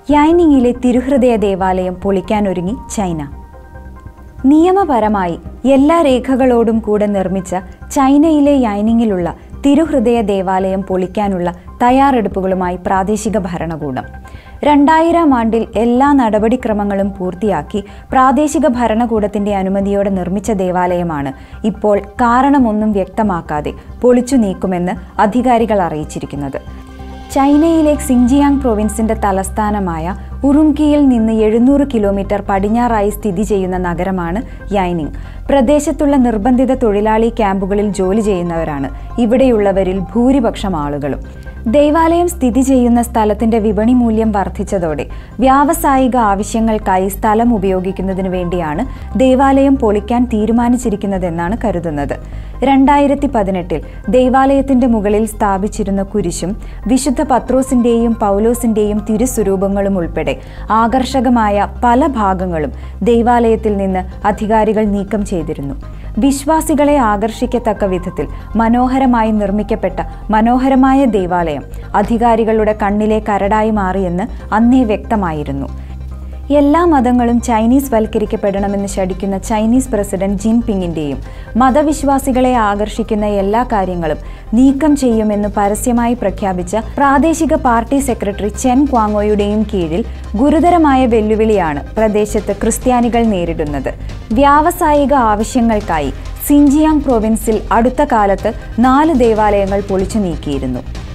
യാനിങ്ങിലെ തിരുഹൃദയ ദേവാലയം പൊളിക്കാനൊരുങ്ങി ചൈന. നിയമപരമായി എല്ലാ രേഖകളോടും കൂടെ നിർമ്മിച്ച ചൈനയിലെ യാനിങ്ങിലുള്ള തിരുഹൃദയ ദേവാലയം പൊളിക്കാനുള്ള തയ്യാറെടുപ്പുകളുമായി പ്രാദേശിക ഭരണകൂടം. 2000 ആണ്ടിൽ എല്ലാ നടപടിക്രമങ്ങളും പൂർത്തിയാക്കി പ്രാദേശിക ഭരണകൂടത്തിന്റെ അനുമതിയോടെ നിർമ്മിച്ച ദേവാലയമാണ് ഇപ്പോൾ കാരണമൊന്നും വ്യക്തമാക്കാതെ പൊളിച്ചു നീക്കുമെന്ന് അധികാരികൾ അറിയിച്ചിരിക്കുന്നത്. ചൈനയിലെ സിൻജിയാങ് പ്രൊവിൻസിന്റെ തലസ്ഥാനമായ ഉറുംഖിയിൽ നിന്ന് 700 കിലോമീറ്റർ പടിഞ്ഞാറായി സ്ഥിതി ചെയ്യുന്ന നഗരമാണ് യാനിങ്. പ്രദേശത്തുള്ള നിർബന്ധിത തൊഴിലാളി ക്യാമ്പുകളിൽ ജോലി ചെയ്യുന്നവരാണ് ഇവിടെയുള്ളവരിൽ ഭൂരിപക്ഷം ആളുകളും. ദേവാലയം സ്ഥിതി ചെയ്യുന്ന സ്ഥലത്തിന്റെ വിപണി മൂല്യം വർദ്ധിച്ചതോടെ വ്യാവസായിക ആവശ്യങ്ങൾക്കായി സ്ഥലം ഉപയോഗിക്കുന്നതിനു വേണ്ടിയാണ് ദേവാലയം പൊളിക്കാൻ തീരുമാനിച്ചിരിക്കുന്നതെന്നാണ് കരുതുന്നത്. 2018 ദേവാലയത്തിന്റെ മുകളിൽ സ്ഥാപിച്ചിരുന്ന കുരിശും വിശുദ്ധ പത്രോസിന്റെയും പൗലോസിന്റെയും തിരുസ്വരൂപങ്ങളും ഉൾപ്പെടെ ആകർഷകമായ പല ഭാഗങ്ങളും ദേവാലയത്തിൽ നിന്ന് അധികാരികൾ നീക്കം ചെയ്തിരുന്നു. വിശ്വാസികളെ ആകർഷിക്കത്തക്ക വിധത്തിൽ മനോഹരമായി നിർമ്മിക്കപ്പെട്ട മനോഹരമായ ദേവാലയം അധികാരികളുടെ കണ്ണിലെ കരടായി മാറിയെന്ന് അന്നേ വ്യക്തമായിരുന്നു. എല്ലാ മതങ്ങളും ചൈനീസ് വൽക്കരിക്കപ്പെടണമെന്ന് ശഠിക്കുന്ന ചൈനീസ് പ്രസിഡന്റ് ജിൻപിങ്ങിന്റെയും മതവിശ്വാസികളെ ആകർഷിക്കുന്ന എല്ലാ കാര്യങ്ങളും നീക്കം ചെയ്യുമെന്ന് പരസ്യമായി പ്രഖ്യാപിച്ച പ്രാദേശിക പാർട്ടി സെക്രട്ടറി ചെൻ ക്വാങ്ങോയുടെയും കീഴിൽ ഗുരുതരമായ വെല്ലുവിളിയാണ് പ്രദേശത്ത് ക്രിസ്ത്യാനികൾ നേരിടുന്നത്. വ്യാവസായിക ആവശ്യങ്ങൾക്കായി സിൻജിയാങ് പ്രൊവിൻസിൽ അടുത്ത കാലത്ത് 4 ദേവാലയങ്ങൾ പൊളിച്ചു നീക്കിയിരുന്നു.